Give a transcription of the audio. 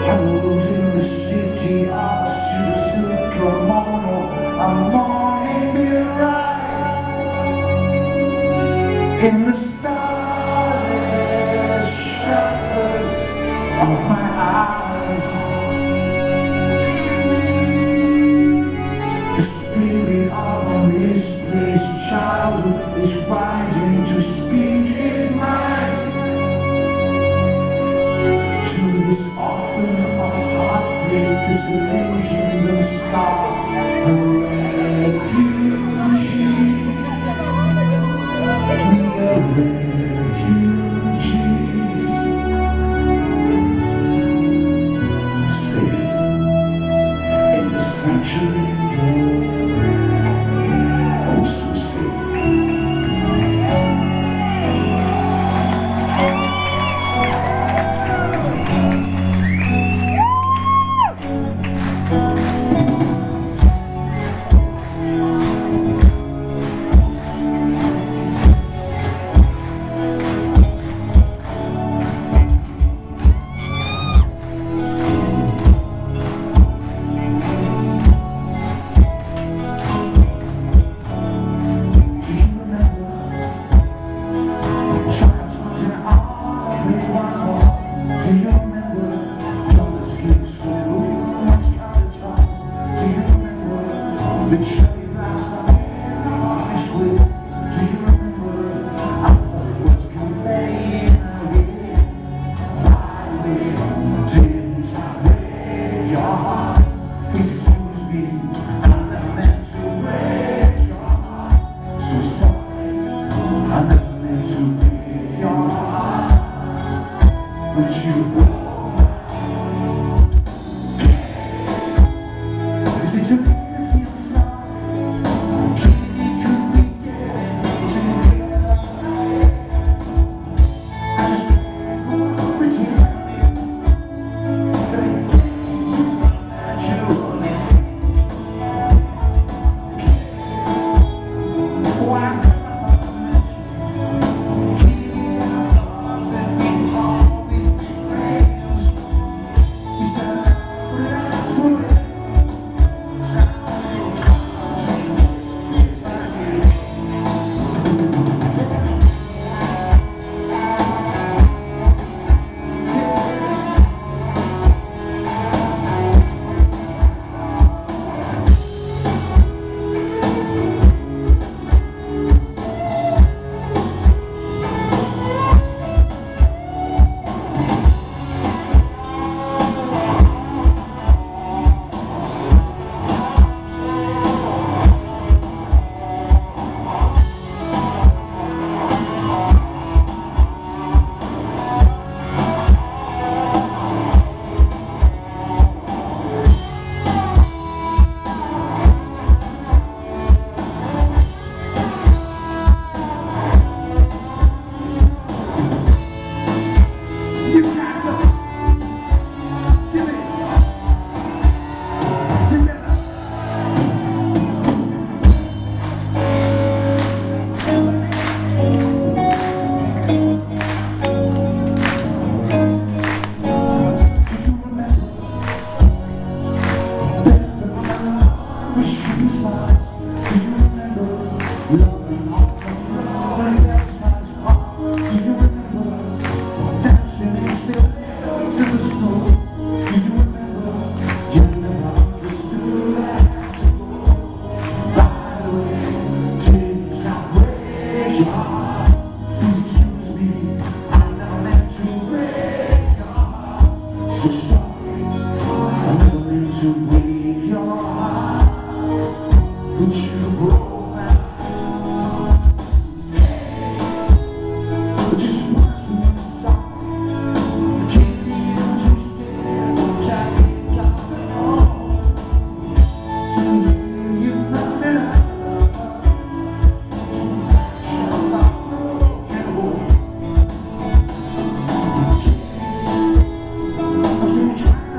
Huddled in the city of a silk kimono, a morning mirage in the starlit shutters of my eyes. The spirit of a misplaced childhood is rising to speak its mind to this orphan of heartbreak, disillusioned and scarred, a refugee. We are refugees, safe in the sanctuary, oh so safe. The cherry blossom in the morning square. Do you remember? I thought it was confetti in a day. My way, didn't I break your heart? Please excuse me, I'm not meant to break your heart. So sorry, I'm not meant to break your heart, but you broke my. Is it too easy? Slides. Do you remember loving on the floor in Belsize Park? Do you remember dancing in stilettos in the snow? Do you remember you never understood I had to go? By the way, didn't I break your heart? Please excuse me, I'm not meant to break your heart. So sorry, I'm never meant to break your heart, but you broke my heart. But just once in the song, the candy interested, I pick up the phone to hear you from another, to match your broken home. I'm still trying.